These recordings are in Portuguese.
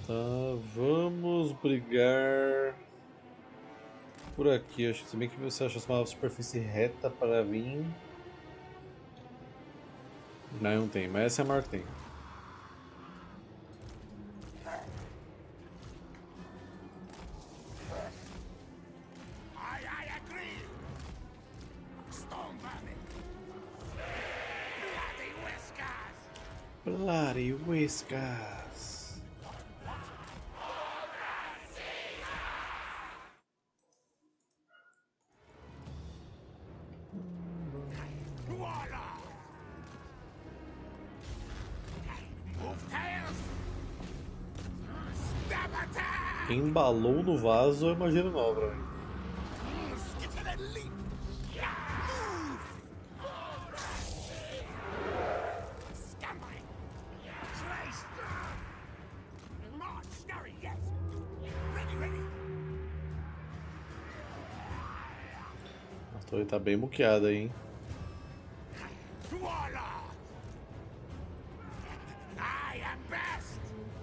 Tá, vamos brigar por aqui. Acho que se bem que você acha uma superfície reta para vir. Não, não tem, mas essa é a maior que tem. I agree. Storm vermin. Bloody whiskers. Bloody Whiskas. Warlord. Move tails. Stab attack. Embalou no vaso é magia nova. Skitter and leap. Move. Stand by. Trace. March. Scurry. Yes. Ready, ready. A torre tá bem muqueada aí, hein? Warlord. I am best.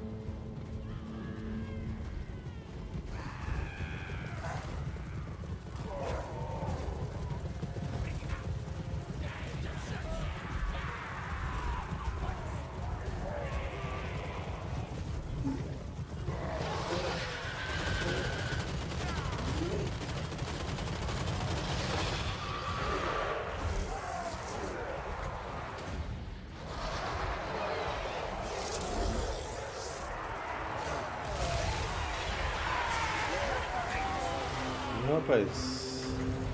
Rapaz,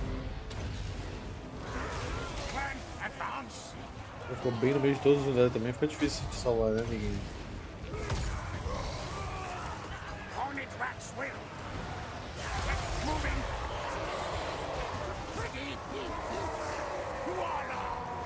Clan advance. ficou bem no meio de todos os lugares também, fica difícil de salvar, né, amiguinho? On its wax will. Get moving. Ready. Warlord.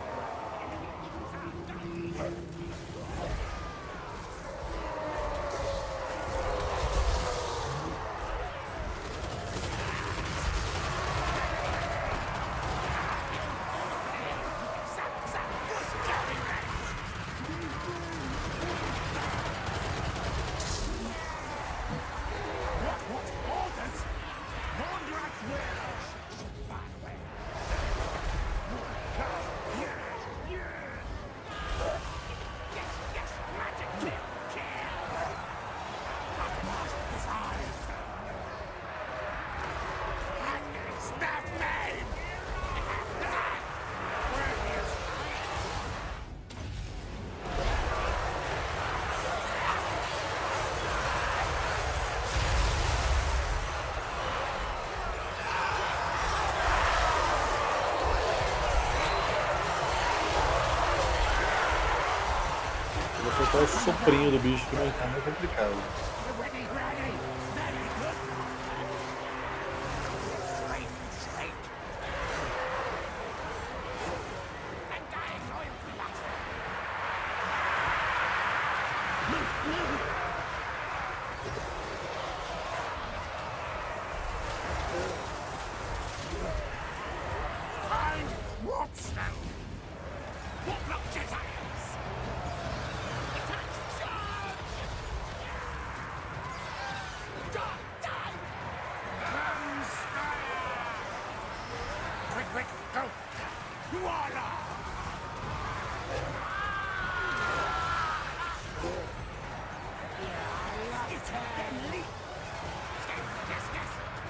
What orders? Mondrak will. Far away. Yes, magic kill. Master desires. Stab me. Where is Vou apertar o soprinho do bicho que vai ficar meio complicado. ready? Very good. Straight. Undying loyalty, master. Find Warpstone. Warlock Jedi's. Attack! Charge! Die! Gunstire! Quick, go! Warlock! Skitter, leap! Yes.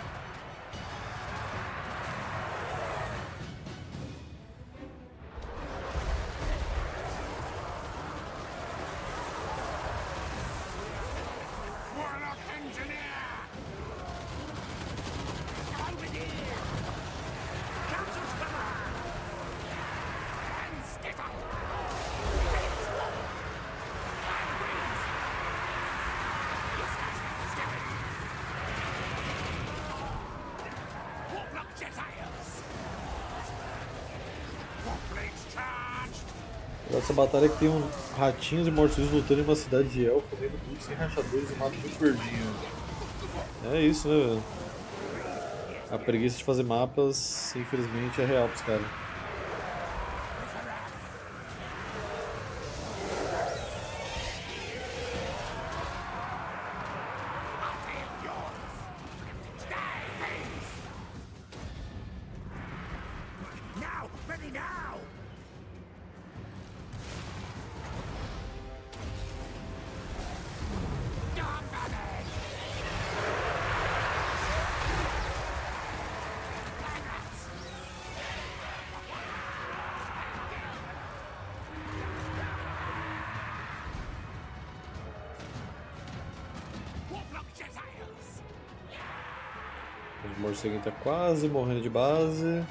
Warlock Engineer! Over here! Capture Stammer! And Skitter! Fire wings! Yes, Skitter! Warlock Jetiles! Warblades charged! Essa batalha que tem ratinhos e mortos-vivos lutando em uma cidade de elfo, comendo tudo sem rachadores e mato muito verdinho. É isso, né, velho? A preguiça de fazer mapas, infelizmente, é real pros caras. Os morceguinhos tá quase morrendo de base.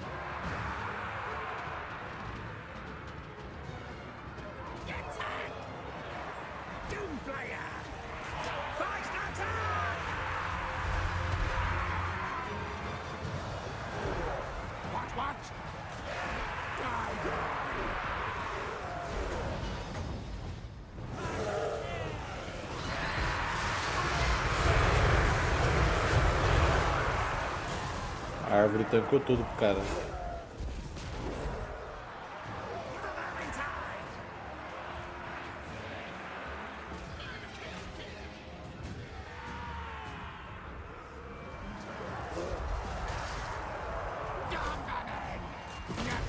Get tagged! Doomflayer! Fast attack! What? Die, die! A árvore tancou tudo pro cara. Valentine! Gunning! Yes,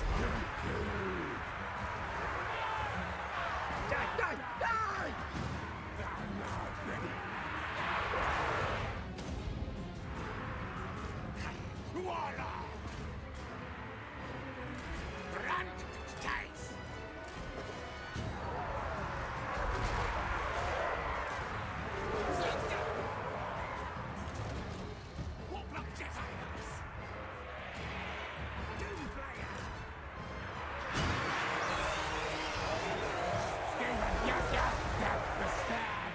die, die, die! I'm not ready. Voila! Brand Dice! Warlock Desires! Doomflayer! Skaven, yes, the stand!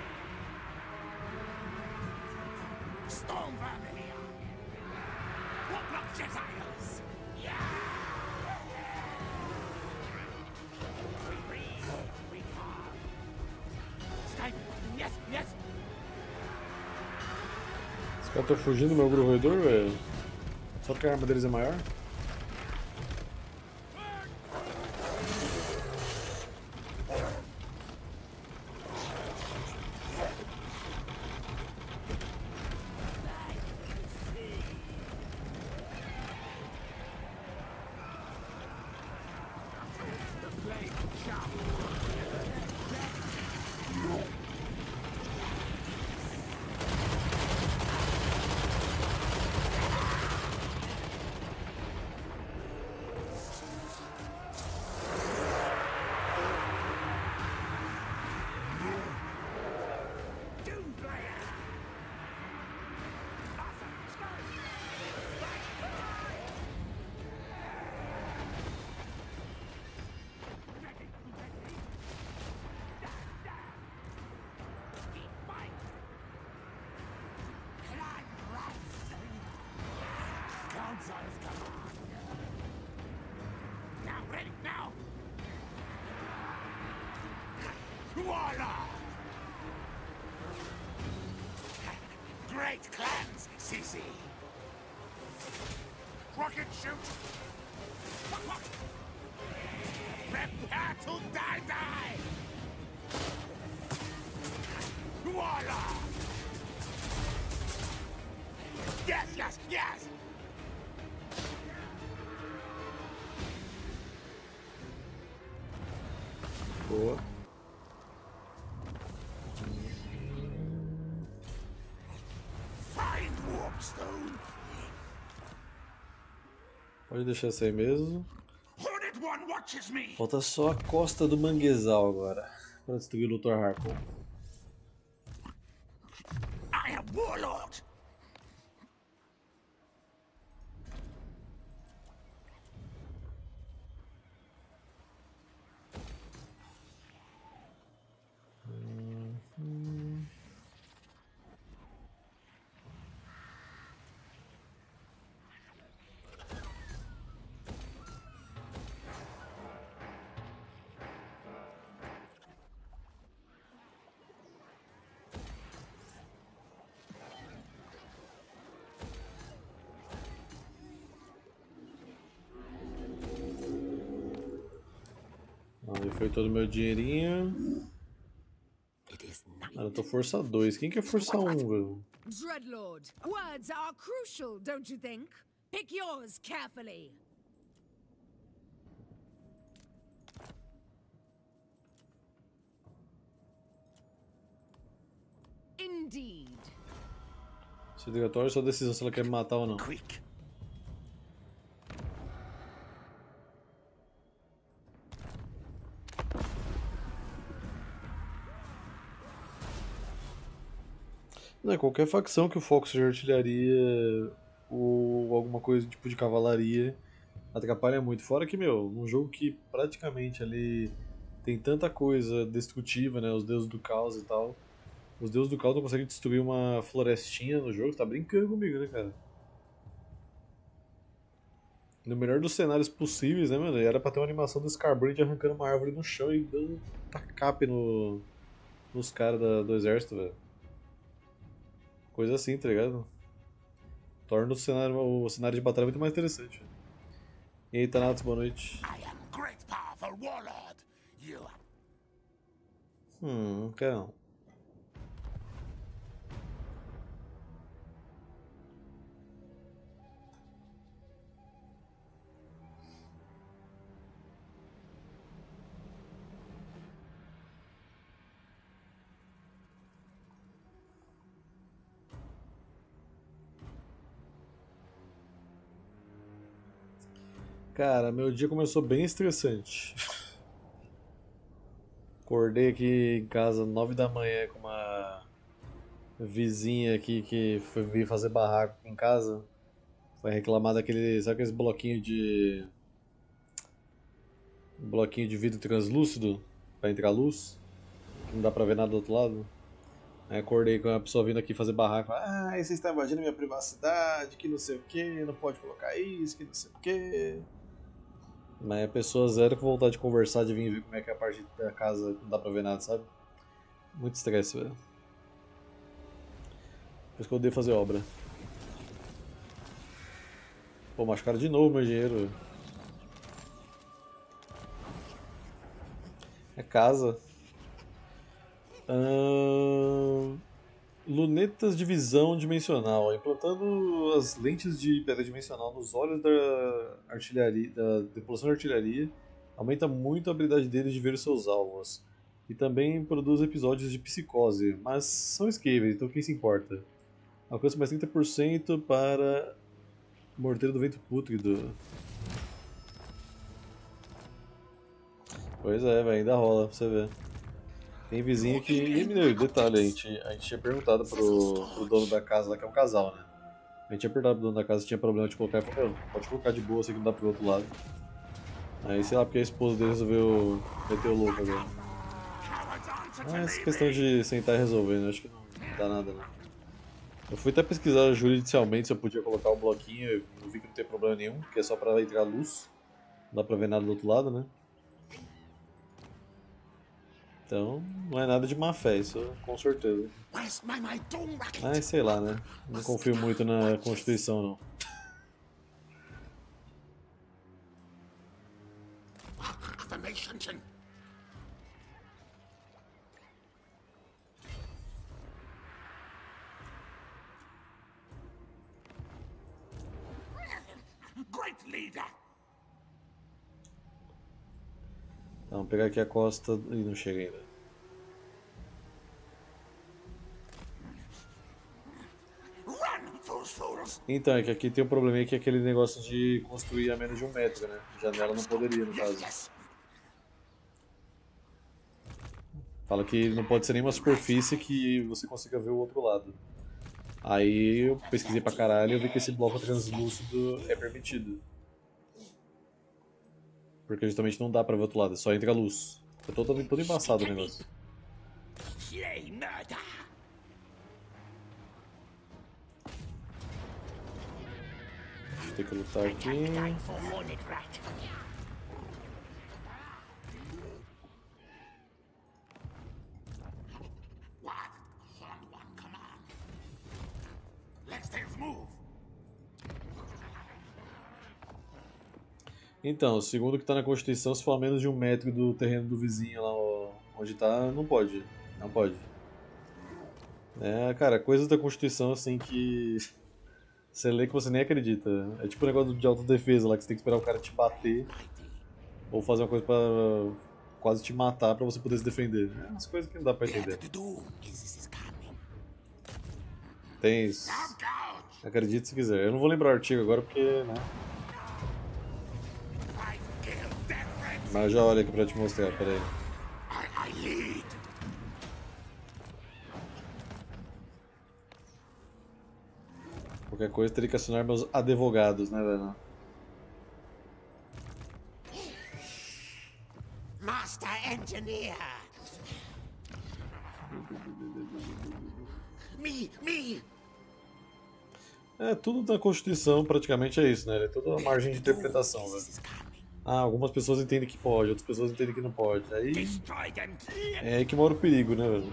Storm Vermilion! Warlock Desires! We are. Skaven, yes! Os caras estão fugindo do meu roedor, velho. Só porque a arma deles é maior. Doomflayer! Awesome! Sky! Keep fight! Clan rats! Council's command! Now, ready, now! Voila! Great clans, CC! Rocket shoot! What? Prepare to die! Voila! Yes! Boa. Find Warpstone! Pode deixar isso aí mesmo. Hornet One watches me! Falta só a costa do manguezal agora. Pra destruir o Dr. Harkon. I am Warlord! Aí foi todo o meu dinheirinho. It is night. Ah, eu tô força 2. Quem que é força 1, velho? Dreadlord, words are crucial, don't you think? Pick yours carefully. Indeed. Se obrigatório, sua decisão se ela quer me matar ou não. Quick! Não, qualquer facção que o foco seja artilharia ou alguma coisa tipo de cavalaria atrapalha muito. Fora que, meu, num jogo que praticamente ali tem tanta coisa destrutiva, né? Os deuses do caos e tal. Os deuses do caos não conseguem destruir uma florestinha no jogo, tá brincando comigo, né, cara? No melhor dos cenários possíveis, né, mano? Era pra ter uma animação do Scarbrand arrancando uma árvore no chão e dando tacape nos caras do exército, velho. Coisa assim, tá ligado? Torna o cenário de batalha muito mais interessante. E aí, Thanatos, boa noite. I am great powerful warlord. You Não quero não. Cara, meu dia começou bem estressante. Acordei aqui em casa 9 da manhã com uma vizinha aqui que foi vir fazer barraco em casa. Foi reclamar daquele, sabe aqueles bloquinho de vidro translúcido pra entrar luz, que não dá pra ver nada do outro lado. Aí acordei com a pessoa vindo aqui fazer barraco. Ah, vocês estão invadindo minha privacidade, que não sei o que, não pode colocar isso, que não sei o que. Mas a pessoa zero com vontade de conversar, de vir ver como é que é a parte da casa, não dá pra ver nada, sabe? Muito estresse, velho. Por isso que eu odeio fazer obra. Pô, machucaram de novo meu dinheiro. É casa. Lunetas de visão dimensional. Implantando as lentes de hiperdimensional nos olhos da artilharia, da tripulação de artilharia, aumenta muito a habilidade deles de ver os seus alvos. E também produz episódios de psicose, mas são esquíveis, então quem se importa? Alcança mais 30% para Morteiro do Vento Pútrido. Pois é, velho, ainda rola pra você ver. Tem vizinho que. E, meu, detalhe, a gente tinha perguntado pro dono da casa lá, que é um casal, né? A gente tinha perguntado pro dono da casa se tinha problema de colocar. Ele falou, meu, pode colocar de boa, sei que não dá pro outro lado. Aí, sei lá, porque a esposa dele resolveu meter o louco agora. Mas questão de sentar e resolver, né? Acho que não dá nada, né? Eu fui até pesquisar juridicialmente se eu podia colocar o bloquinho, eu vi que não tem problema nenhum, que é só pra entrar luz. Não dá pra ver nada do outro lado, né? Então, não é nada de má fé, isso com certeza. Mas sei lá, né? Não confio muito na Constituição, não. great leader. Então, vamos pegar aqui a costa e não chega ainda. Run, fools. Então, é que aqui tem um probleminha que é aquele negócio de construir a menos de 1 metro, né? Janela não poderia, no caso. Yes. Fala que não pode ser nenhuma superfície que você consiga ver o outro lado. Aí eu pesquisei pra caralho e eu vi que esse bloco translúcido é permitido. Porque justamente não dá pra ver o outro lado, só entra a luz. Eu tô todo embaçado o negócio. Yay, murder. Deixa eu ter que lutar aqui. Die for hornet rat. What? Horn one, come on. Let's move. Então, segundo o que tá na Constituição, se for a menos de 1 metro do terreno do vizinho lá onde tá, não pode. Não pode. É, cara, coisas da Constituição assim que você lê que você nem acredita. É tipo o negócio de autodefesa lá, que você tem que esperar o cara te bater ou fazer uma coisa pra quase te matar pra você poder se defender. É umas coisas que não dá pra entender. The doom is coming. Tem isso. Acredite se quiser. Eu não vou lembrar o artigo agora porque, né? Fight, kill, death, friends. Mas eu já olho aqui pra te mostrar, peraí. I lead. Qualquer coisa teria que acionar meus advogados, né, velho? Master Engineer! Me! É, tudo na Constituição praticamente é isso, né? É toda a margem de interpretação, velho. Ah, algumas pessoas entendem que pode, outras pessoas entendem que não pode. Aí Destroy them! é aí que mora o perigo, né, velho?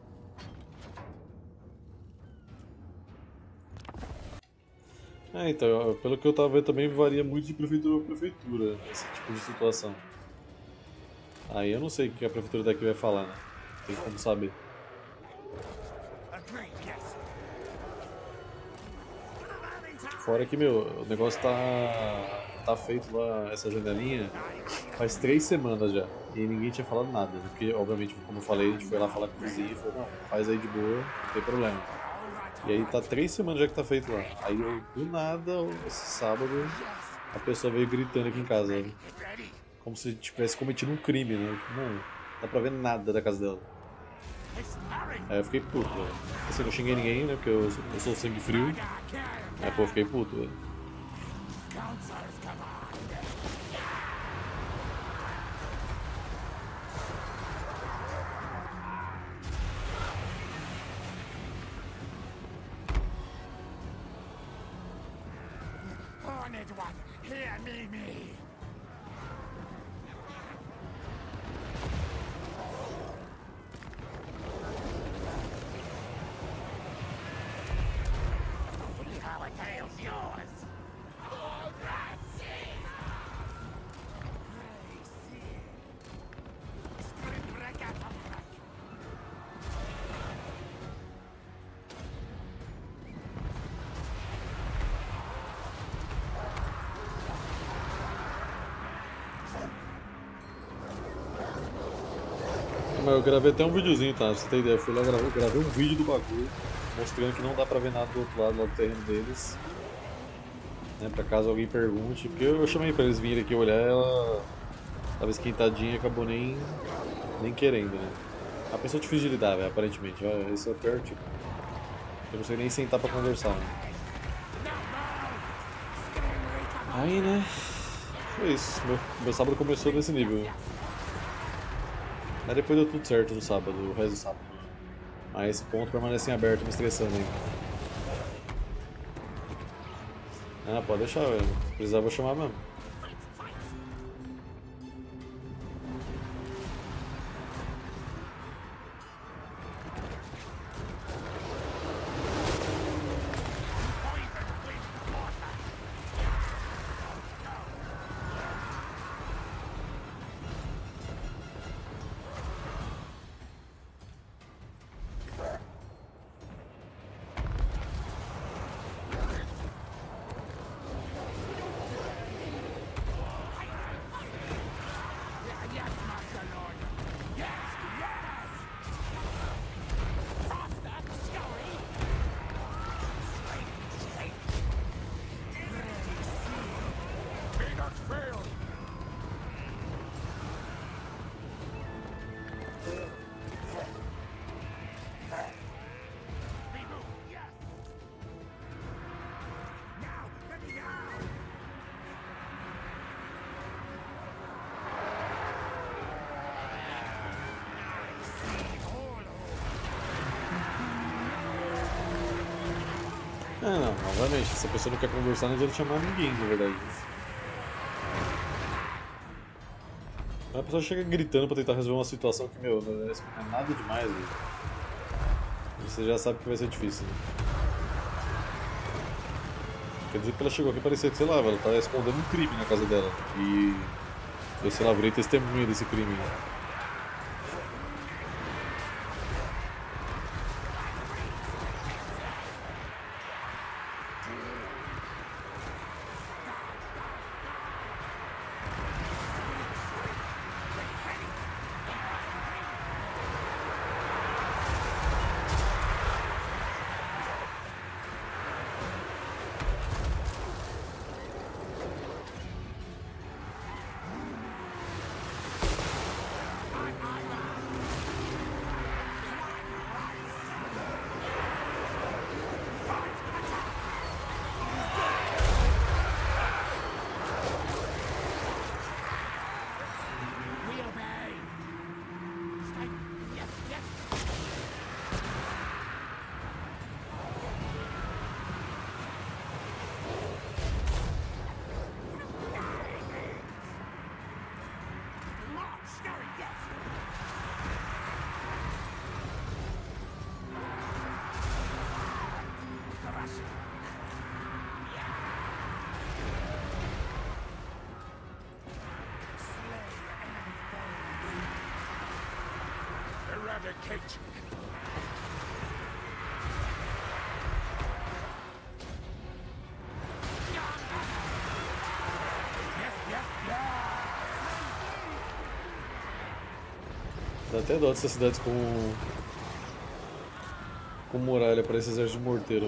É, então, pelo que eu tava vendo também varia muito de prefeitura para prefeitura, esse tipo de situação. Aí eu não sei o que a prefeitura daqui vai falar, né? Tem como saber. Agreed, yes. Fora que, meu, o negócio tá feito lá, essa janelinha, faz 3 semanas já. E ninguém tinha falado nada, né? Porque, obviamente, como eu falei, a gente foi lá falar com o vizinho e falou, não, faz aí de boa, não tem problema. E aí tá 3 semanas já que tá feito lá. Aí eu, do nada, esse sábado, a pessoa veio gritando aqui em casa, né? Ready? Como se tivesse cometido um crime, né? Mano, não dá pra ver nada da casa dela. Expiring! Aí eu fiquei puto, velho. Assim, não xinguei ninguém, né? Porque eu sou sangue frio. Aí, pô, eu fiquei puto, velho. Counselor's command! Horned one, hear me! Our tale's yours! Mas eu gravei até um videozinho, tá? Pra você ter ideia, eu fui lá, gravei um vídeo do bagulho, mostrando que não dá pra ver nada do outro lado lá do terreno deles. Né, pra caso alguém pergunte, porque eu chamei pra eles virem aqui olhar, ela tava esquentadinha e acabou nem querendo, né? A pessoa é difícil de lidar, velho, aparentemente, esse é o pior tipo. Eu não sei nem sentar pra conversar, né? Aí, né? Foi isso, meu sábado começou nesse nível. Mas depois deu tudo certo no sábado, o resto do sábado. Aí esse ponto permanece em aberto, me estressando ainda. Ah, pode deixar, velho. Se precisar, eu vou chamar mesmo. Yes, Master Lord! Yes! Yes! Stop that scurry! Straight! Peanut failed! Remove! Yes! Now! Let me now! Ah, não, obviamente, se a pessoa não quer conversar, não adianta chamar ninguém, na verdade. A pessoa chega gritando pra tentar resolver uma situação que, meu, não é nada demais, velho. Você já sabe que vai ser difícil, né? Quer dizer que ela chegou aqui parecia que, sei lá, ela tá escondendo um crime na casa dela. E eu, sei lá, virei testemunha desse crime. Defecate. Dá até dó dessas cidades com muralha para esse exército de morteiro.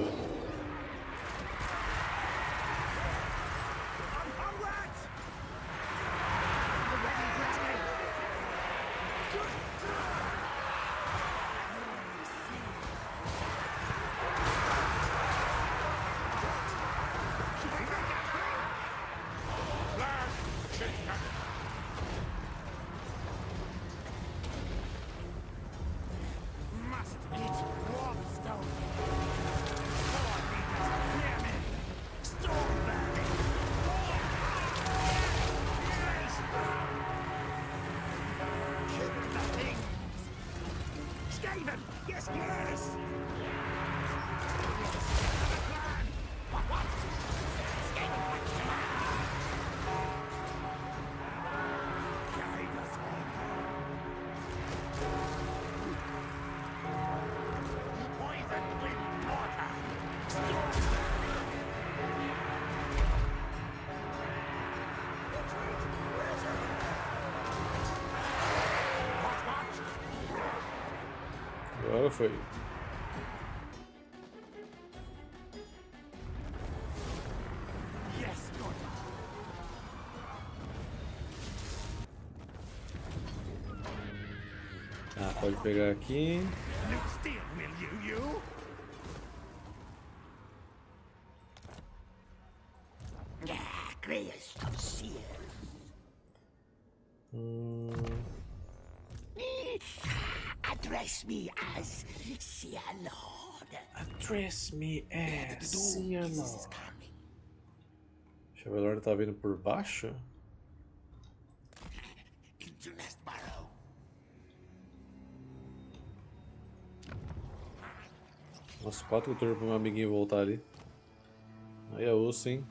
Must eat warpstone. Four leaders, hear me. Stormberry. Kill the things. Skaven! Yes, yes! What? Skaven, guide us on. Poison wind mortar. Agora foi. Yes, good. Ah, pode pegar aqui. New steel, will you? Greatest of seers. Address me as Seer Lord. Address me as Seer Is Lord. coming. O Chevelord tá vindo por baixo? Into Nest Barrow. Nossa, 4 turnos pro meu amiguinho voltar ali. Aí é osso, hein?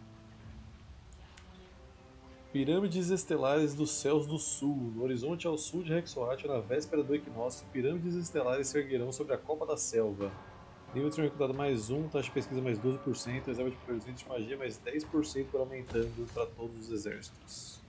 Pirâmides estelares dos céus do sul. No horizonte ao sul de Rexoatl, na véspera do equinócio, pirâmides estelares se erguerão sobre a copa da selva. Nível de ser recrutado mais 1, taxa de pesquisa mais 12%, reserva de presente de magia mais 10% por aumentando para todos os exércitos.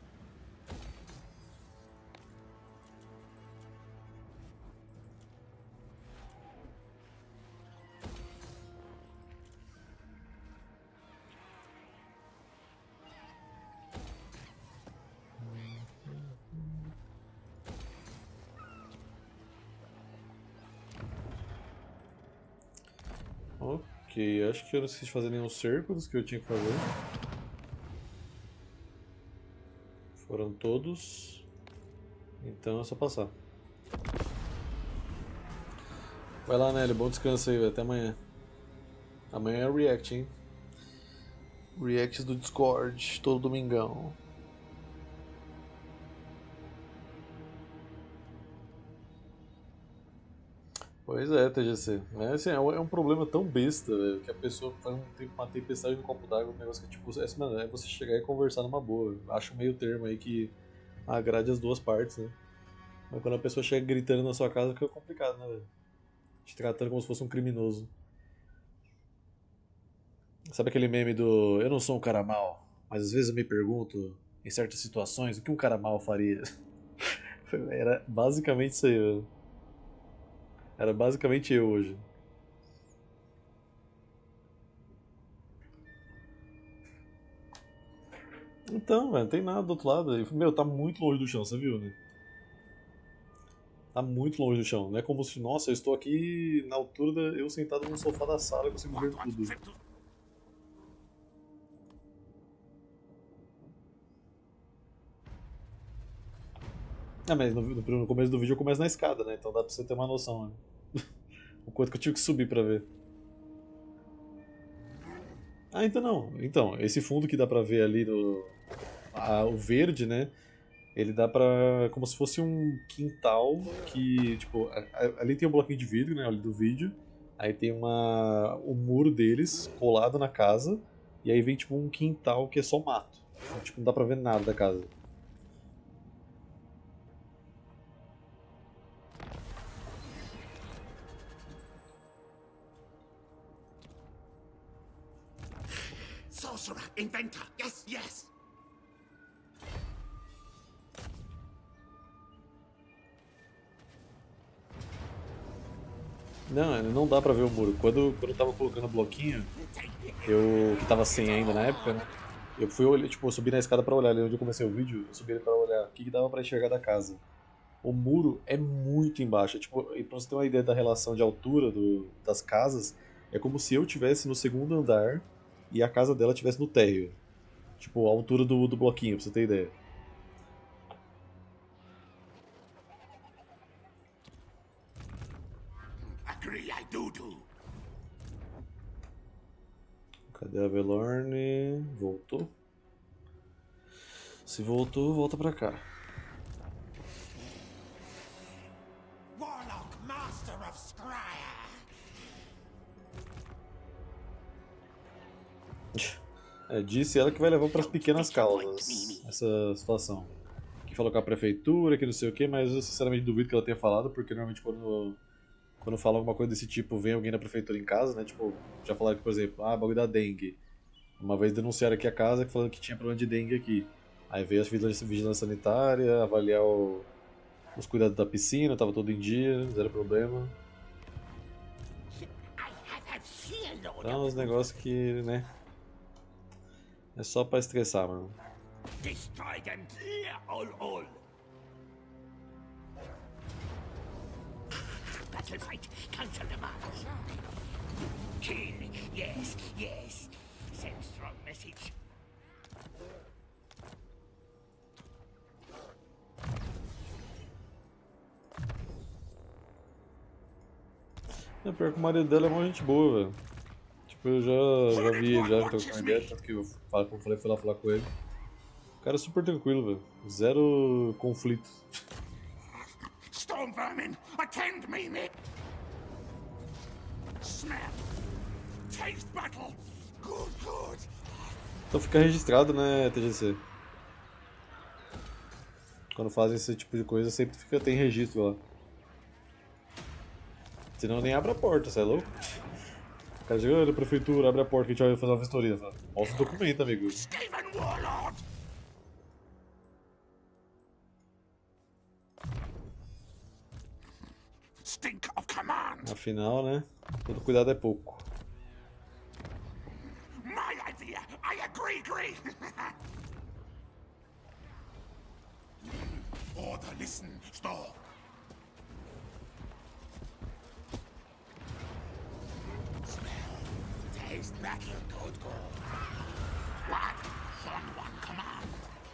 Ok, acho que eu não esqueci de fazer nenhum cerco dos que eu tinha que fazer. Foram todos. Então é só passar. Vai lá, Nelly, bom descanso aí, véio. Até amanhã. Amanhã é React, hein? Reacts do Discord, todo domingão. Pois é, TGC. Mas assim, é um problema tão besta, velho, que a pessoa faz uma tempestade no copo d'água, um negócio que tipo, mano, é você chegar e conversar numa boa. Acho um meio termo aí que agrade as duas partes, né? Mas quando a pessoa chega gritando na sua casa, fica complicado, né, velho? Te tratando como se fosse um criminoso. Sabe aquele meme do eu não sou um cara mau, mas às vezes eu me pergunto, em certas situações, o que um cara mau faria? Era basicamente isso aí, velho. Era basicamente eu hoje. Então, velho, não tem nada do outro lado. E, meu, tá muito longe do chão, você viu, né? Tá muito longe do chão. Não é como se, nossa, eu estou aqui na altura eu sentado no sofá da sala e consigo ver tudo. Ah, mas no começo do vídeo eu começo na escada, né? Então dá pra você ter uma noção, né? O quanto que eu tive que subir pra ver. Ah, então não. Então, esse fundo que dá pra ver ali o verde, né? Ele dá pra. Como se fosse um quintal que, tipo, ali tem um bloquinho de vidro, né? Ali do vídeo. Aí tem o muro deles colado na casa. E aí vem, tipo, um quintal que é só mato. Então, tipo, não dá pra ver nada da casa. Sorcerer, inventor, yes, yes. Não, não dá pra ver o muro. Quando eu tava colocando o bloquinho, eu que tava sem ainda na época, né? Eu fui olhar, tipo, eu subi na escada pra olhar, ali onde eu comecei o vídeo, eu subi ele pra olhar o que dava pra enxergar da casa. O muro é muito embaixo, tipo, e pra você ter uma ideia da relação de altura das casas, é como se eu tivesse no segundo andar e a casa dela tivesse no térreo. Tipo, a altura do bloquinho, pra você ter ideia. Agree, I do. Cadê a Velorne? Voltou? Se voltou, volta pra cá. Warlock, master of Scryer. É, disse ela que vai levar para as pequenas causas essa situação. Que falou com a prefeitura, que não sei o que, mas eu sinceramente duvido que ela tenha falado, porque normalmente quando fala alguma coisa desse tipo, vem alguém da prefeitura em casa, né? Tipo, já falaram que, por exemplo, bagulho da dengue. Uma vez denunciaram aqui a casa falando que tinha problema de dengue aqui. Aí veio a vigilância sanitária, avaliar os cuidados da piscina, tava tudo em dia, zero problema. Então, os negócios que, né? É só pra estressar, mano. Destroy them, all. Battle fight, cancel demands. Kill, yes. Send strong message. É pior que o marido dela é uma gente boa, velho. Tipo, eu já vi ele, já trocou uma ideia, tanto que eu como falei, fui lá falar com ele. O cara é super tranquilo, velho. Zero conflito. Storm vermin, attend me. Smell. Taste battle. Good. Então fica registrado, né, TGC? Quando fazem esse tipo de coisa, sempre tem registro lá. Senão nem abre a porta, você é louco? O cara chega na prefeitura, abre a porta que a gente vai fazer uma vistoria. Fala, mostra o documento, amigo. Stephen Warlord. Stink of command. Afinal, né, todo cuidado é pouco. My idea. I agree. Order, listen, Storm. Taste battle, good. What? On one command.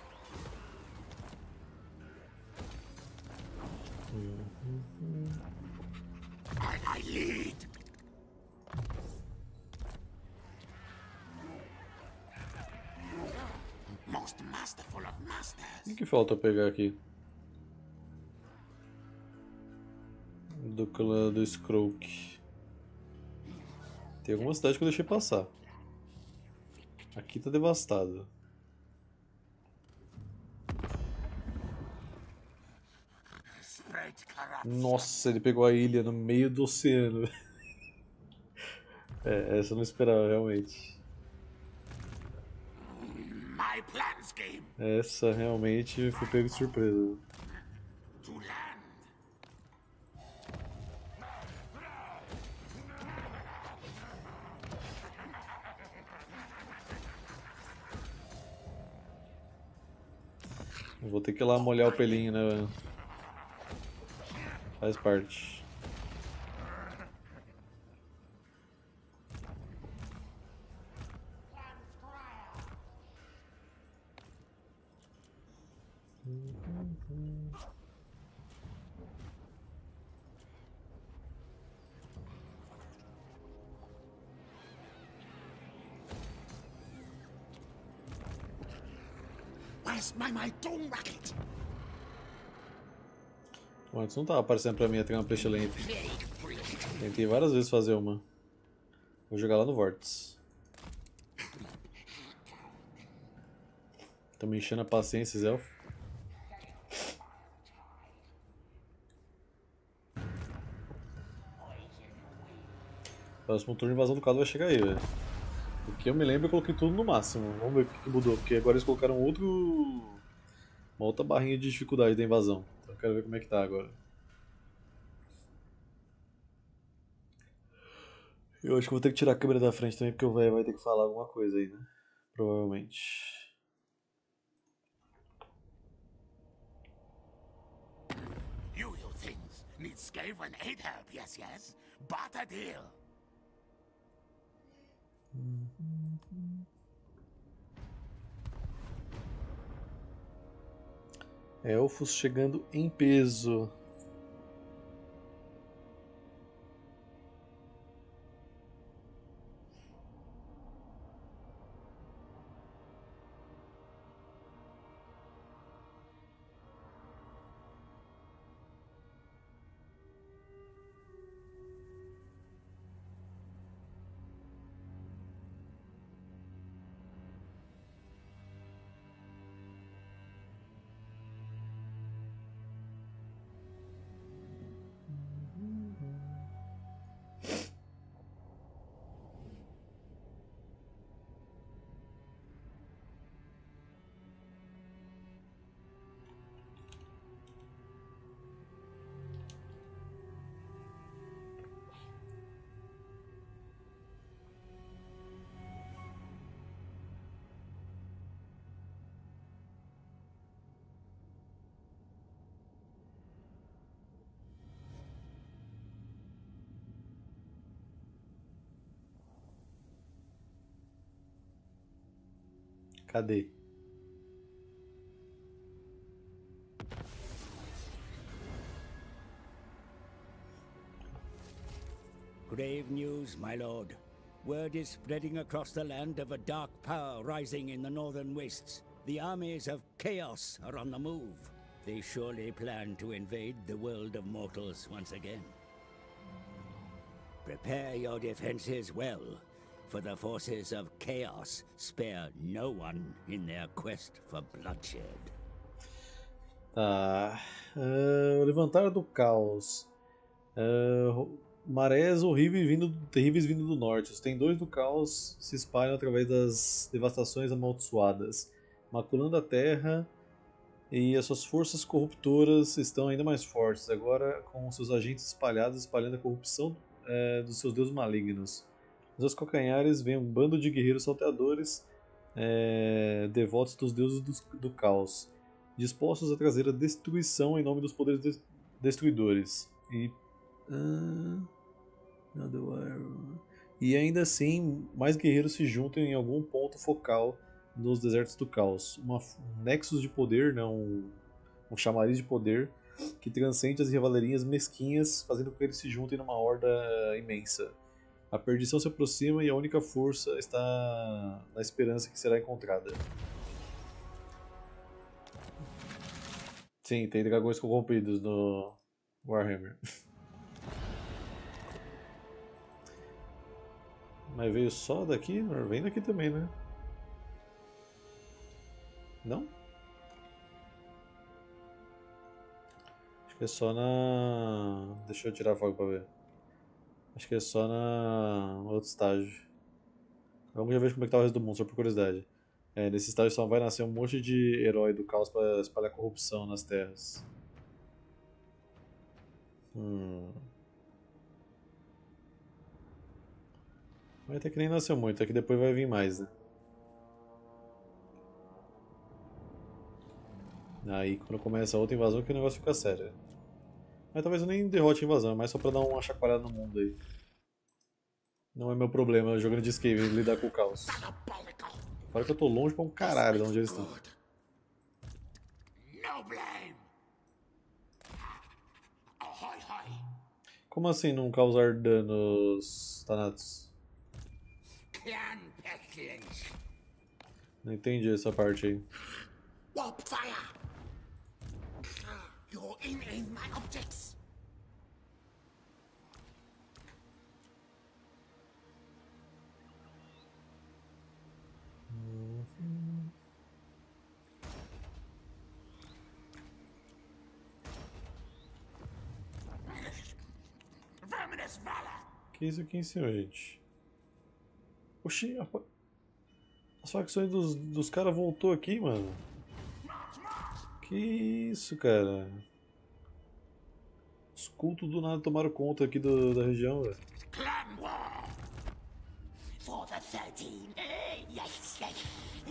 I lead. Most masterful of masters. O que falta eu pegar aqui? Do clã do Skroak. Tem alguma cidade que eu deixei passar. Aqui tá devastado. Spread corruption. Nossa, ele pegou a ilha no meio do oceano. É, essa eu não esperava, realmente. My plan scheme Essa realmente fui pego de surpresa. to land. Eu vou ter que ir lá molhar o pelinho, né, velho? Faz parte. Where's my doom racket? Bom, antes não tava aparecendo pra mim a trampa excelente. Tentei várias vezes fazer uma. Vou jogar lá no Vortex. Tô me enchendo a paciência, esses elfos. Próximo turno, invasão do caso vai chegar aí, velho. O Que eu me lembro, eu coloquei tudo no máximo. Vamos ver o que mudou, porque agora eles colocaram uma outra barrinha de dificuldade da invasão. Então eu quero ver como é que tá agora. Eu acho que vou ter que tirar a câmera da frente também, porque o velho vai ter que falar alguma coisa aí, né? Provavelmente. You things need Skaven aid help, yes? Barter deal. Elfos chegando em peso. Cadê? Grave news, my lord. Word is spreading across the land of a dark power rising in the northern wastes. The armies of chaos are on the move. They surely plan to invade the world of mortals once again. Prepare your defenses well, for the forces of chaos spare no one in their quest for bloodshed. Tá. Levantar do caos. Marés terríveis vindo do norte. Os tendões do caos se espalham através das devastações amaldiçoadas, maculando a terra, e as suas forças corruptoras estão ainda mais fortes, agora com seus agentes espalhados, espalhando a corrupção dos seus deuses malignos. Nos seus calcanhares vem um bando de guerreiros salteadores, devotos dos deuses do caos, dispostos a trazer a destruição em nome dos poderes destruidores. E ainda assim, mais guerreiros se juntam em algum ponto focal nos desertos do caos. Um nexus de poder, né? um chamariz de poder que transcende as rivalarias mesquinhas, fazendo com que eles se juntem numa horda imensa. A perdição se aproxima e a única força está na esperança que será encontrada. Sim, tem dragões corrompidos no Warhammer. Mas veio só daqui? Vem daqui também, né? Não? Acho que é só na... Deixa eu tirar a foto pra ver. Acho que é só no outro estágio. Vamos já ver como é que tá o resto do mundo, só por curiosidade. Nesse estágio só vai nascer um monte de herói do caos pra espalhar corrupção nas terras. Mas até que nem nasceu muito, é que depois vai vir mais, né? Aí quando começa a outra invasão que o negócio fica sério. Mas talvez eu nem derrote a invasão, é mais só pra dar uma chacoalhada no mundo aí. Não é meu problema jogando de Skaven lidar com o caos. Fora que eu tô longe pra um caralho de onde eles estão. No blame. Ahoy, hoy. Como assim não causar danos, Thanatos? Clan pestilence. Não entendi essa parte aí. Warp fire. You're in my objects. Verminous valor. Que isso aqui em cima, gente? Oxi, rapaz. As facções dos caras voltou aqui, mano. Que isso, cara? Os cultos do nada tomaram conta aqui da região, velho. Clan war! For the 13. Yes, yes.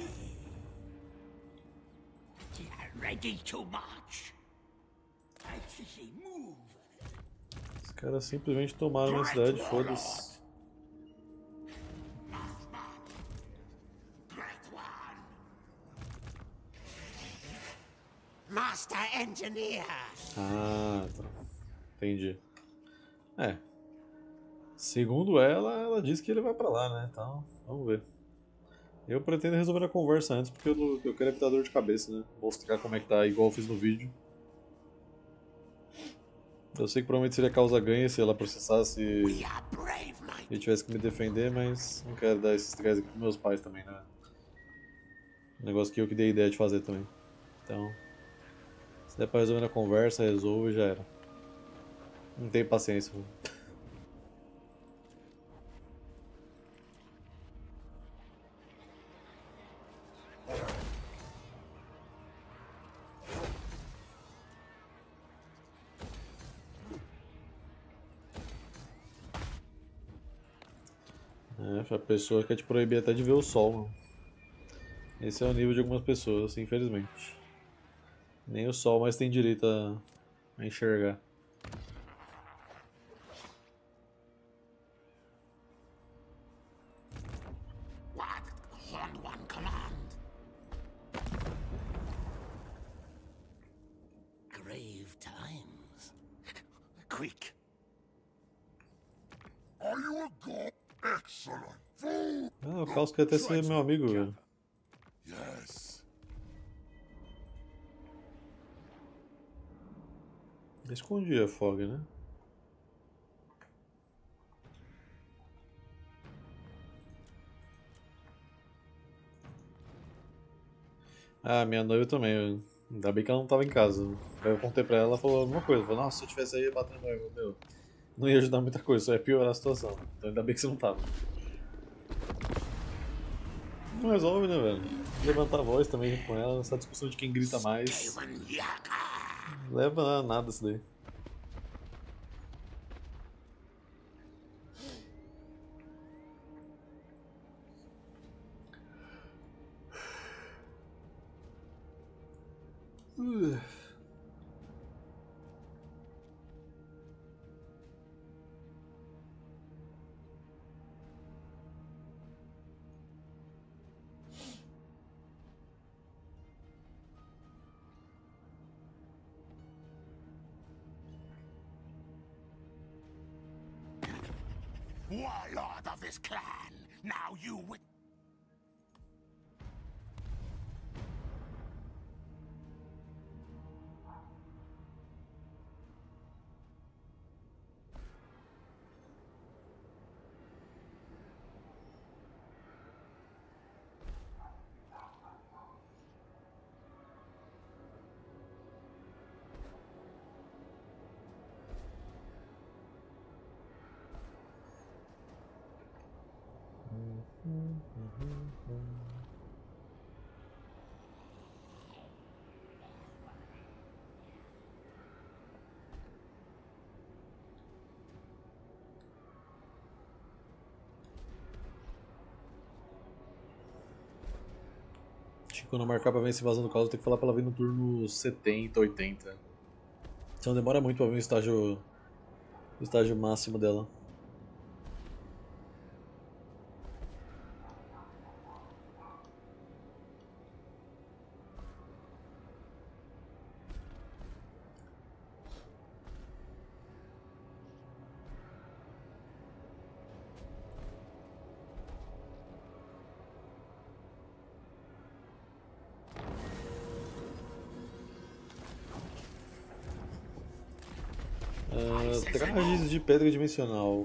Ready to march. ICC, move. Os caras simplesmente tomaram minha cidade, foda-se. Great one. Master Engineer. Ah, tá. Entendi. É. Segundo ela disse que ele vai pra lá, né? Então, vamos ver. Eu pretendo resolver a conversa antes porque eu quero evitar dor de cabeça, né? Mostrar como é que tá, igual eu fiz no vídeo. Eu sei que provavelmente seria causa ganha se ela processasse We are brave, my e tivesse que me defender, mas não quero dar esse estresse aqui pros meus pais também, né? Um negócio que eu que dei ideia de fazer também. Então, se der pra resolver na conversa, resolve e já era. Não tenho paciência. Mano. É, a pessoa quer te proibir até de ver o sol, mano. Esse é o nível de algumas pessoas, infelizmente. Nem o sol mais tem direito a enxergar. what? Horned one command. Grave times. Quick. Are you a god? Excellent. Fool. Ah, o Caos quer até ser meu amigo, velho. Yes. Escondi a Fog, né? Ah, minha noiva também. Ainda bem que ela não tava em casa. Aí eu contei pra ela, ela falou alguma coisa. Falou, nossa, se eu tivesse aí batendo meu, não ia ajudar muita coisa, só ia piorar a situação. Então ainda bem que você não tava. Não resolve, né, velho? Levantar a voz também junto com ela, essa discussão de quem grita mais. Skaven Yaka. Leva a nada isso daí. Warlord of this clan. Now you wit. Quando eu marcar pra ver essa invasão do caos, eu tenho que falar pra ela vir no turno 70, 80. Então demora muito pra ver o estágio máximo dela. Trajes de pedra dimensional.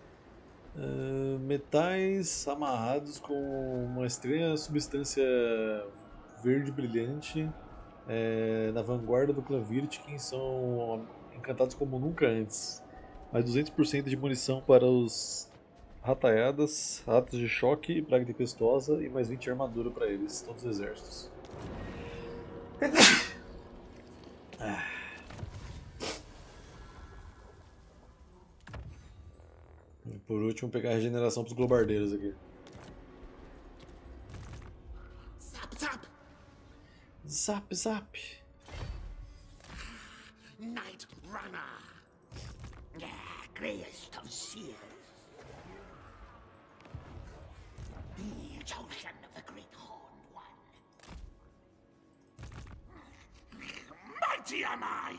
Metais amarrados com uma estranha substância verde brilhante na vanguarda do clã Virtkin são encantados como nunca antes. Mais 200% de munição para os Rataiadas, ratos de choque, praga tempestuosa e mais 20 de armadura pra eles, todos os exércitos. E por último, pegar a regeneração pros globardeiros aqui. Zap, zap! Zap, zap! Night Runner! Greyest of seers. Chosen of the Great Horned One. Mighty am I!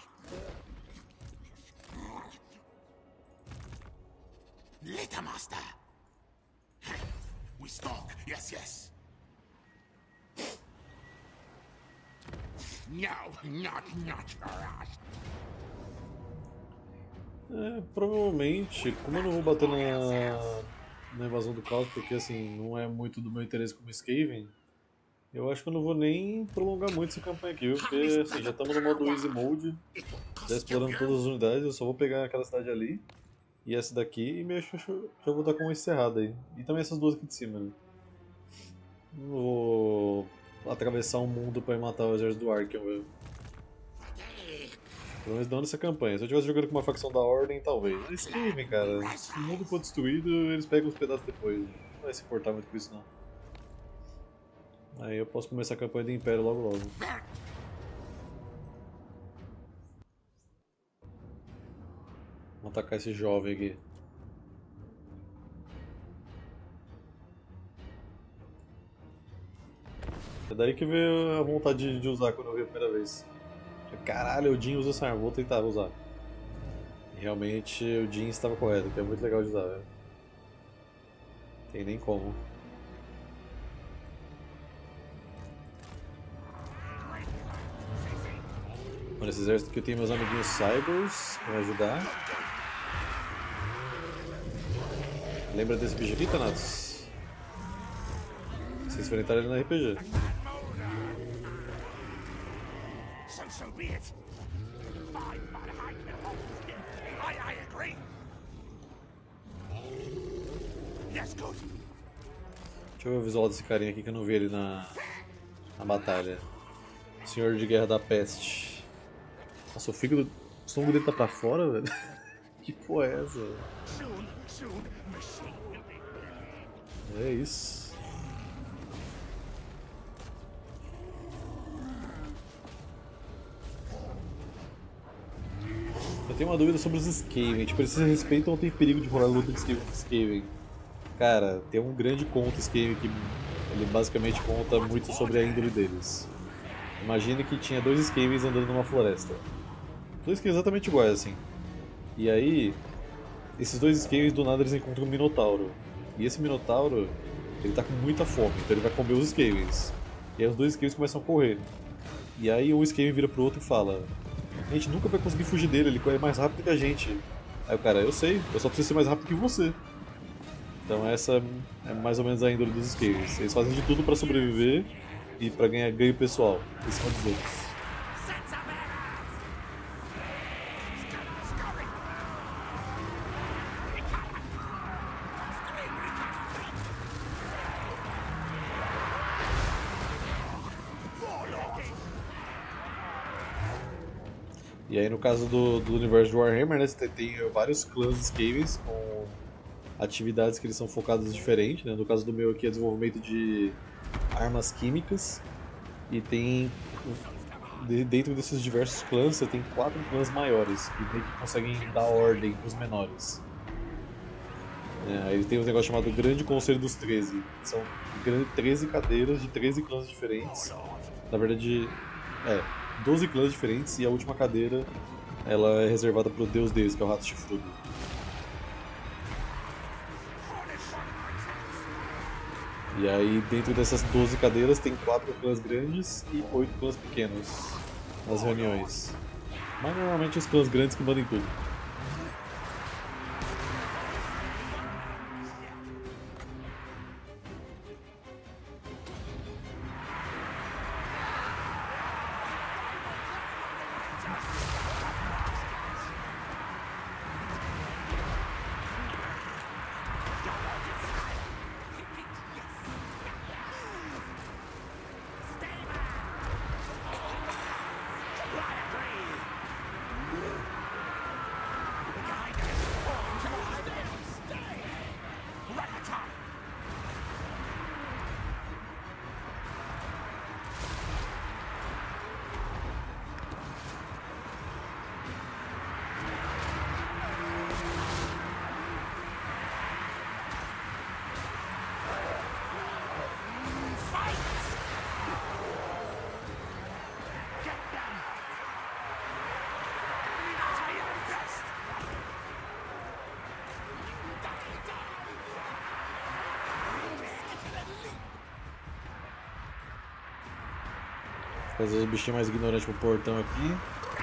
Littermaster! We stalk, yes. No, not for us. Provavelmente, como eu não vou bater na invasão do caos, porque assim, não é muito do meu interesse como Skaven, eu acho que eu não vou nem prolongar muito essa campanha aqui, viu? Porque assim, já estamos no modo Easy Mode, já explorando todas as unidades, eu só vou pegar aquela cidade ali e essa daqui e já vou dar como encerrada aí. E também essas duas aqui de cima, né? Não vou atravessar o mundo pra ir matar o exército do Arkham, velho. Pelo menos não nessa campanha. Se eu estivesse jogando com uma facção da Ordem, talvez. Eles Skaven, cara. Se o mundo for destruído, eles pegam os pedaços depois. Não vai se importar muito com isso, não. Aí eu posso começar a campanha do Império logo. Vamos atacar esse jovem aqui. É daí que veio a vontade de usar quando eu vi a primeira vez. Caralho, o Jin usa essa arma, vou tentar usar. E realmente o Jin estava correto, que é muito legal de usar, velho. Tem nem como. Nesse exército aqui eu tenho meus amiguinhos Cybers pra me ajudar. Lembra desse bicho aqui, Thanatos? Vocês enfrentaram ele no RPG. So be it. I agree. Yes, good. Deixa eu ver o visual desse carinha aqui que eu não vi ele na batalha. Senhor de Guerra da Peste. Nossa, o fígado. O estômago dele tá pra fora, velho? Que porra é essa? É isso. Eu tenho uma dúvida sobre os Skaven. Tipo, eles se respeitam ou tem perigo de rolar luta de Skaven? Cara, tem um grande conto Skaven que ele basicamente conta muito sobre a índole deles. Imagine que tinha dois Skavens andando numa floresta. Dois que exatamente iguais, assim. E aí, esses dois Skavens do nada eles encontram um Minotauro. E esse Minotauro, ele tá com muita fome, então ele vai comer os Skavens. E aí os dois Skavens começam a correr. E aí um Skaven vira pro outro e fala: a gente nunca vai conseguir fugir dele, ele corre mais rápido que a gente. Aí o cara: eu sei, eu só preciso ser mais rápido que você. Então essa é mais ou menos a índole dos Skavens. Eles fazem de tudo pra sobreviver e pra ganhar ganho pessoal em cima dos outros. E aí no caso do universo de Warhammer, né, você tem vários clãs Skavens com atividades que eles são focadas diferentes, né? No caso do meu aqui é desenvolvimento de armas químicas. E tem, dentro desses diversos clãs, você tem 4 clãs maiores que meio que conseguem dar ordem para os menores. Aí tem um negócio chamado Grande Conselho dos 13, que são 13 cadeiras de 13 clãs diferentes. Na verdade, 12 clãs diferentes, e a última cadeira ela é reservada para o deus deles, que é o Rato Chifrudo. E aí dentro dessas 12 cadeiras tem 4 clãs grandes e 8 clãs pequenos nas reuniões. Mas normalmente os clãs grandes que mandam em tudo. Trazer os bichinhos mais ignorantes pro portão aqui.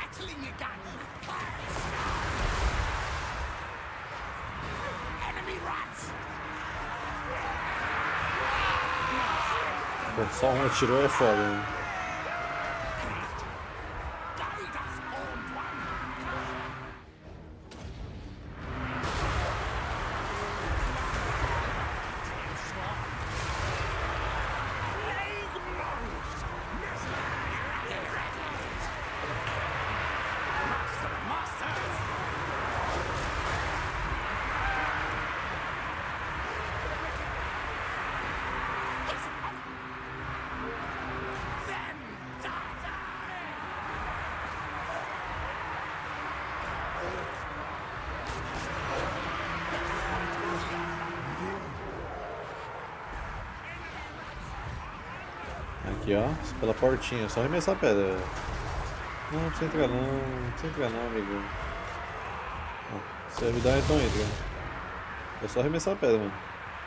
Pô, só um atirou é foda, né? Aqui, ó, pela portinha, só arremessar a pedra. Não precisa entrar não precisa entrar não, amigo. Ó, se ajudar, então entra. É só arremessar a pedra, mano.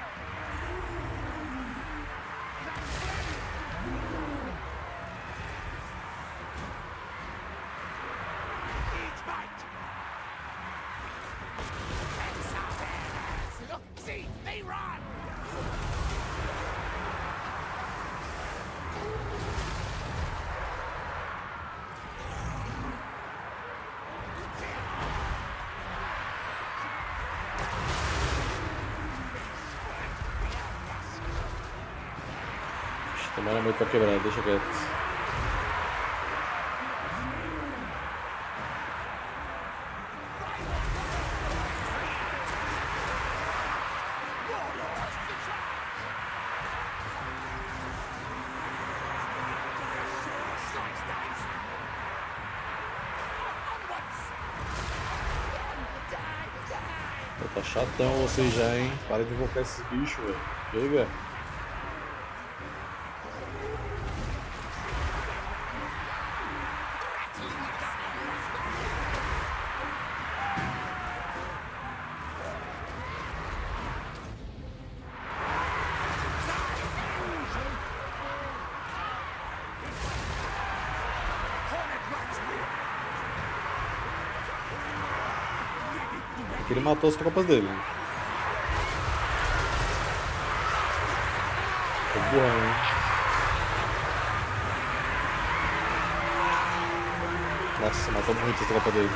Demora muito pra quebrar, deixa quieto. Pô, tá chatão vocês já, hein? Para de invocar esses bichos, velho. Chega. Ele matou as tropas dele. Tô burrão, hein? Nossa, matou muito a tropa dele.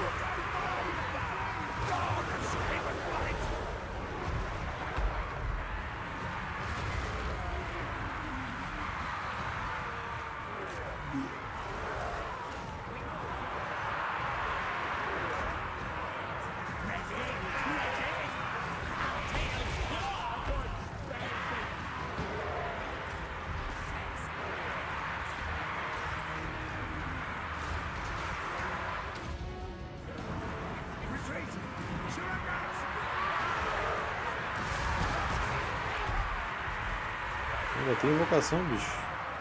Ainda tem invocação, bicho.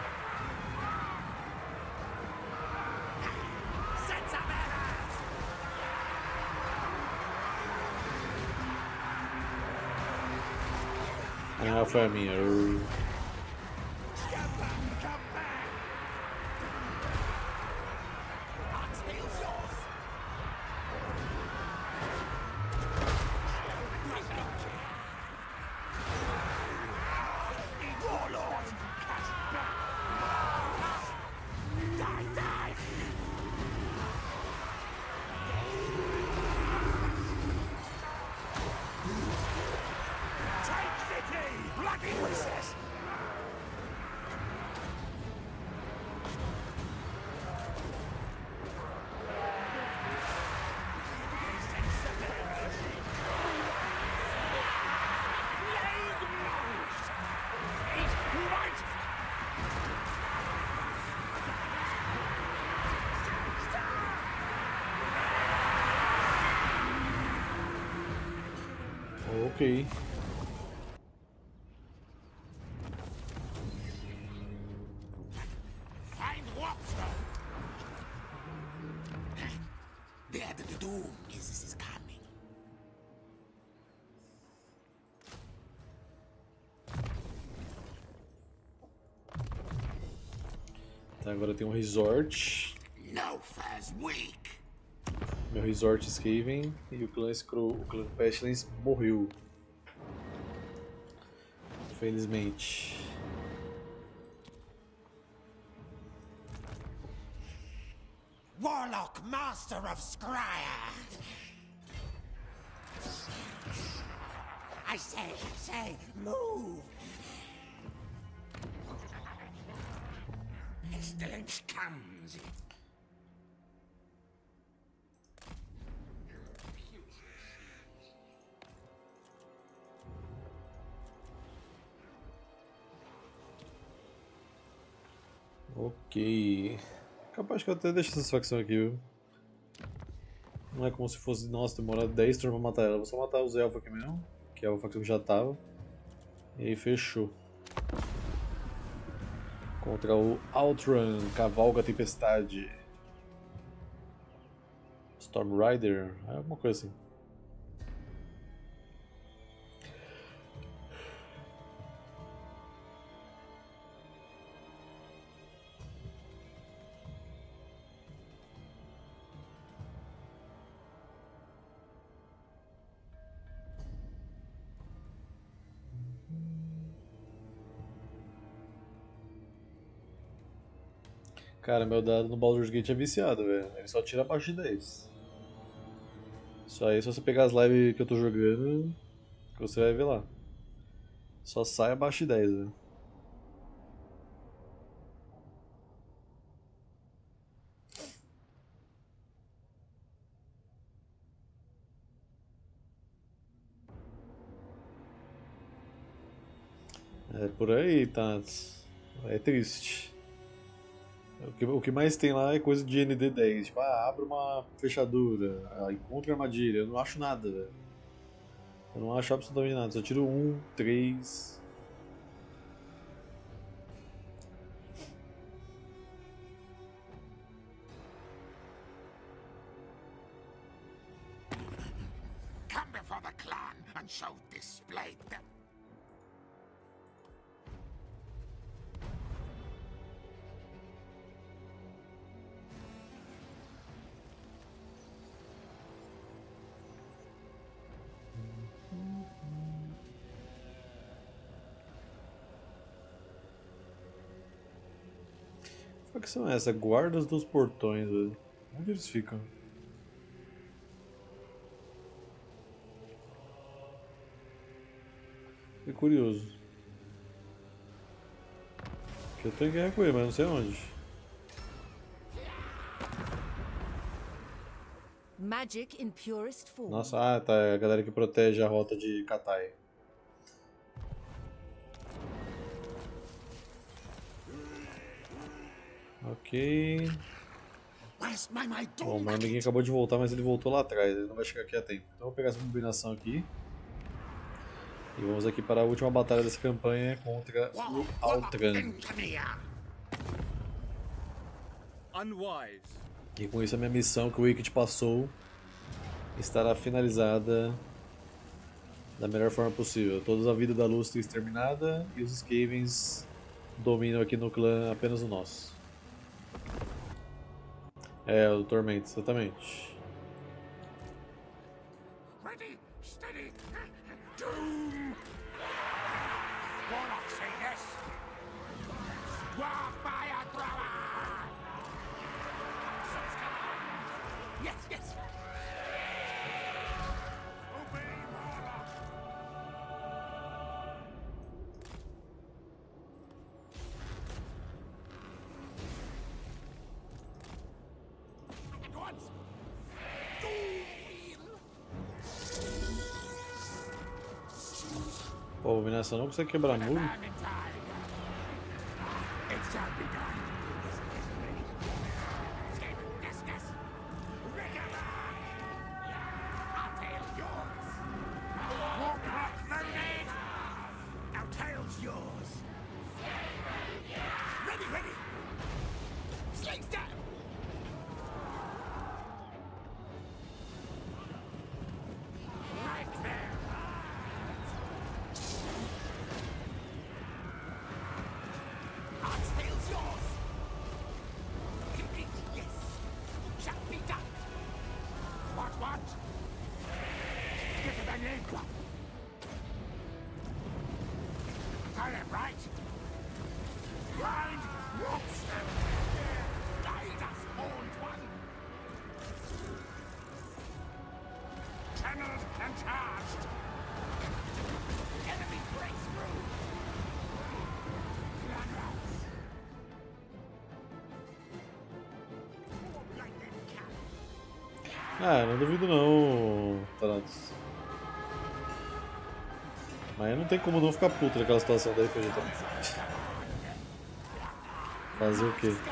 Ah, foi a minha. Ok. Find Wopster! The doom is coming. Tá, agora tem um resort. Loafer's weak. Meu resort Skaven e o clã Pestilence morreu. Felizmente. Warlock Master of Scryer. I say, move. Pestilence comes. Ok. Capaz que eu até deixo essa facção aqui, viu? Não é como se fosse, nossa, demorar 10 turnos pra matar ela. Vou só matar os elfos aqui mesmo, que é a facção que já tava. E aí fechou. Contra o Outrun, Cavalga Tempestade. Storm Rider, é alguma coisa assim. Cara, meu dado no Baldur's Gate é viciado, velho. Ele só tira abaixo de 10. Isso aí, se você pegar as lives que eu tô jogando, que você vai ver lá. Só sai abaixo de 10, velho. É por aí, tá? É triste. O que mais tem lá é coisa de ND10. Tipo, abre uma fechadura, encontra armadilha. Eu não acho nada, velho. Eu não acho absolutamente nada. Só tiro 1, 3. Come before the clan and show display them. Qual que são essas? Guardas dos portões, velho. Onde eles ficam? Fiquei curioso. Que eu tô em guerra com ele, mas não sei onde. Magic in purest form. Nossa, tá. É a galera que protege a rota de Katai. Ok. Where's my Bom, door? meu amiguinho acabou de voltar, mas ele voltou lá atrás. Ele não vai chegar aqui a tempo. Então eu vou pegar essa combinação aqui. E vamos aqui para a última batalha dessa campanha contra o Outrun. Unwise. E com isso a minha missão que o Wicked passou estará finalizada da melhor forma possível. Toda a vida da Lustre exterminada e os Skavens dominam aqui no clã apenas o nosso. É, o Tormento, exatamente. Ready, steady, doom! Warlock say yes. Warfire thrower! Yes, yes. Obey Warlock. At once. Pô, a abominação não consegue quebrar muro. I'm in time. It shall be done. Yes, yes. Rigor! Our tail's yours. Warlock loaded. Our tail's yours. Ready, ready. Slings down. Right there. Our tail's yours. Right. Grind ropes them. Guide us, old one. Channeled and charged. Enemy breaks through. Ah, não duvido não, Thanatos. Mas não tem como não ficar puto naquela situação da RPG também. Fazer o quê?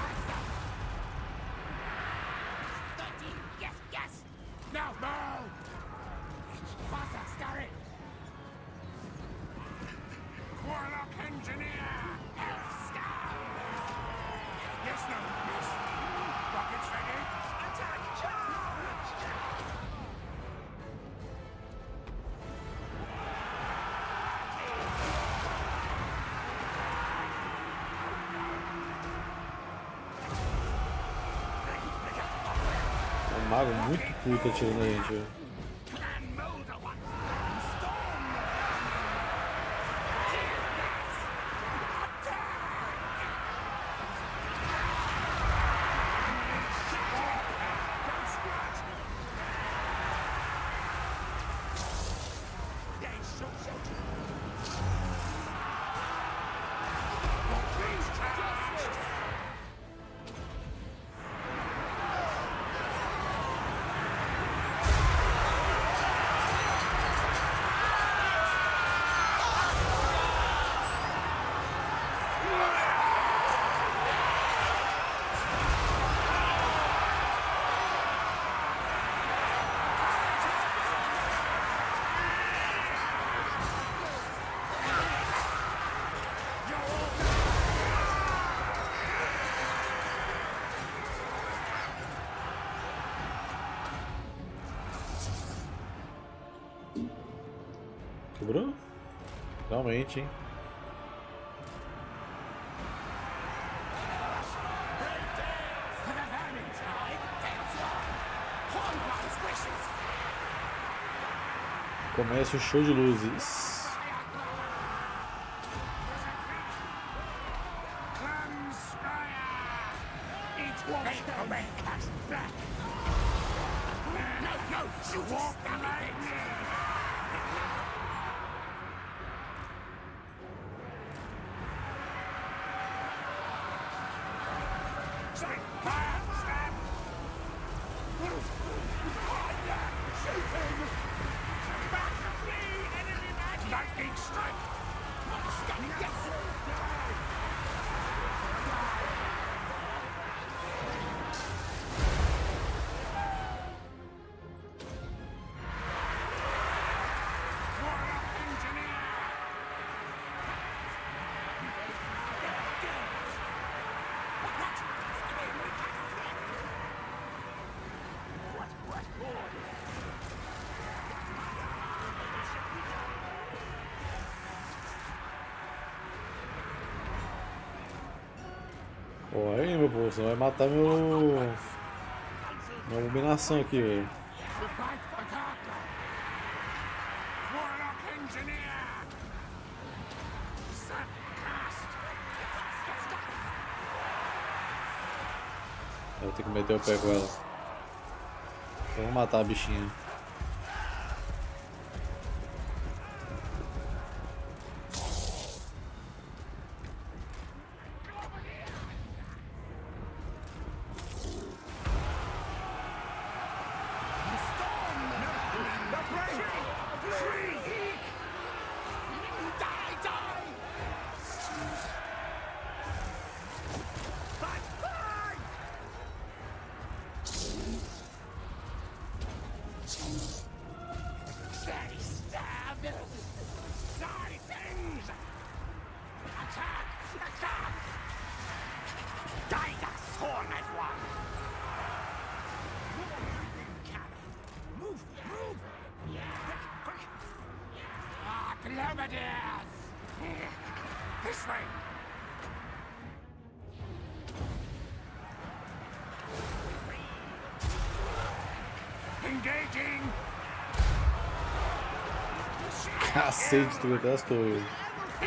Mago muito puto atirando na gente, velho. Quebrou? Realmente, hein? Começa o show de luzes. Pô, aí meu povo, você vai matar minha abominação aqui, velho. Eu vou ter que meter o pé com ela. Eu vou matar a bichinha. This way! Engaging! Cacete, tu até as torres.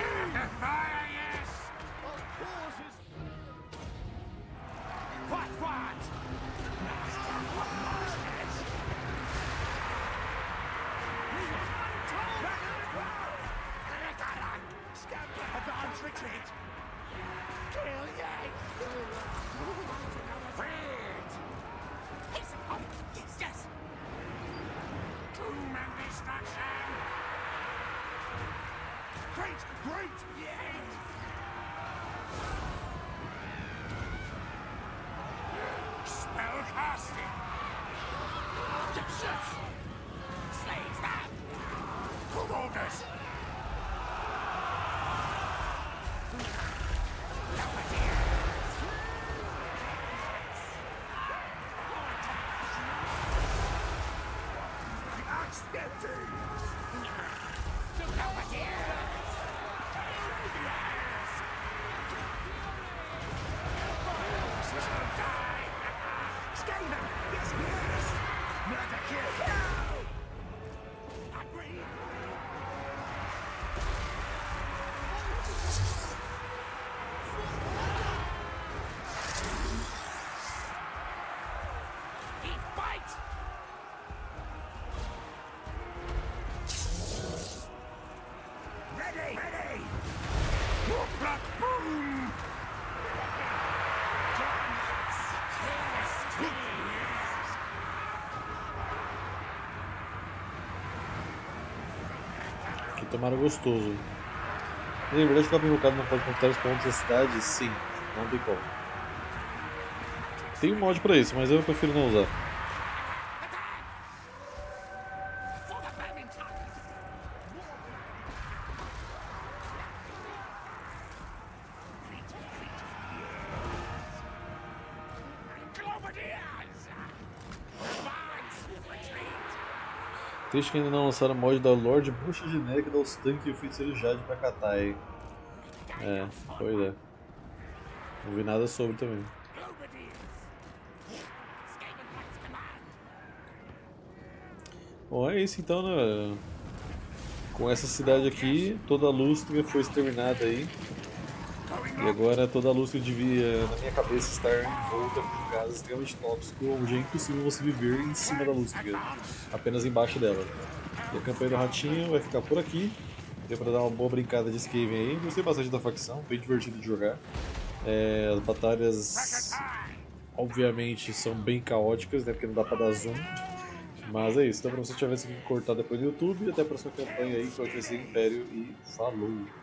Aqui tomaram gostoso. Na verdade, ficar provocado não pode contar os pontos da cidade? Sim, não tem como. Tem um mod pra isso, mas eu prefiro não usar. Triste que ainda não lançaram o mod da Lorde Bruxa Genérica da Ostanque e o Feiticeiro Jade pra Katai. É, pois é. Não vi nada sobre também. Bom, é isso então, né? Com essa cidade aqui, toda a Lústria foi exterminada aí. E agora toda a Lústria devia, na minha cabeça, estar em volta com um gás extremamente tóxico, onde é impossível você viver em cima da Lústria, apenas embaixo dela. E a campanha do Ratinho vai ficar por aqui. Deu pra dar uma boa brincada de Skaven aí. Gostei bastante da facção, bem divertido de jogar. As batalhas, obviamente, são bem caóticas, né? Porque não dá pra dar zoom. Mas é isso, então pra você tivesse que cortar depois no YouTube. E até a próxima campanha aí, que vai ser Império. E falou!